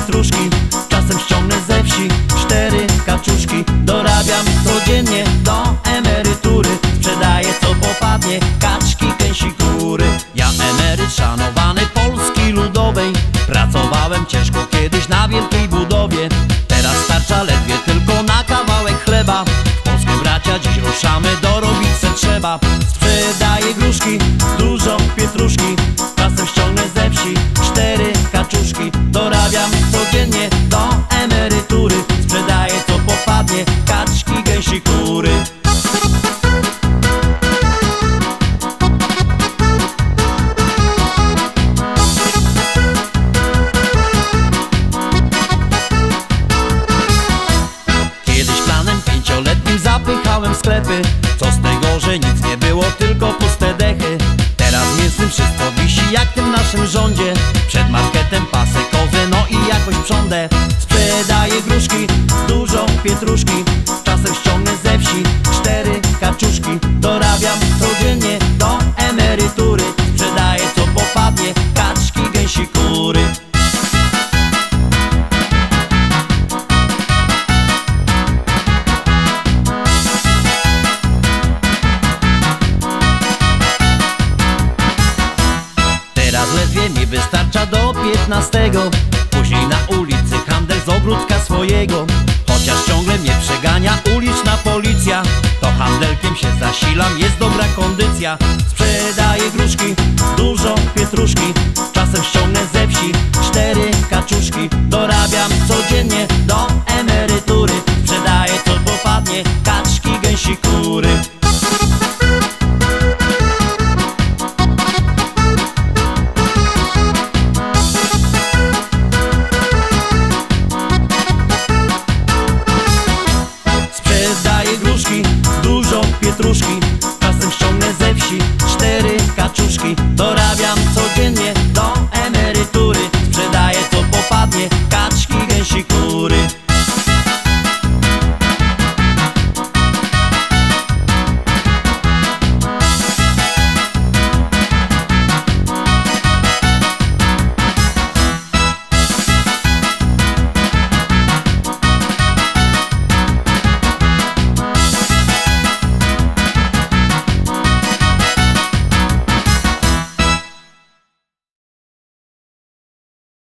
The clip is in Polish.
pietruszki, czasem ściągnę ze wsi 4 kaczuszki. Dorabiam codziennie do emerytury, sprzedaję co popadnie, kaczki, gęsi, kury. Ja emeryt szanowany Polski Ludowej, pracowałem ciężko kiedyś na wielkiej budowie. Teraz starcza ledwie tylko na kawałek chleba. W Polskę bracia dziś ruszamy, dorobić se trzeba. Sprzedaję gruszki, dużo pietruszki, czasem ściągnę ze wsi 4 kaczuszki. Dorabiam codziennie do emerytury, sprzedaję co popadnie, kaczki, gęsi, kury. Kiedyś planem 5-letnim zapychałem sklepy. Co z tego, że nic nie było, tylko puste dechy. Teraz mięsnym wszystko wisi jak w tym naszym rządzie. Przed marketem pasek kozy, no i jakoś prządę. Sprzedaję gruszki, dużo pietruszki, czasem ściągnę ze wsi 4 kaczuszki. Dorabiam codziennie do emerytury, sprzedaję co popadnie, kaczki, gęsi, kury. Teraz ledwie mi wystarcza do 15. Później na ulicy handel z ogródka swojego. Chociaż ciągle mnie przegania uliczna policja, to handelkiem się zasilam, jest dobra kondycja. Sprzedaję gruszki, dużo pietruszki, czasem ściągnę ze wsi 4 kaczuszki.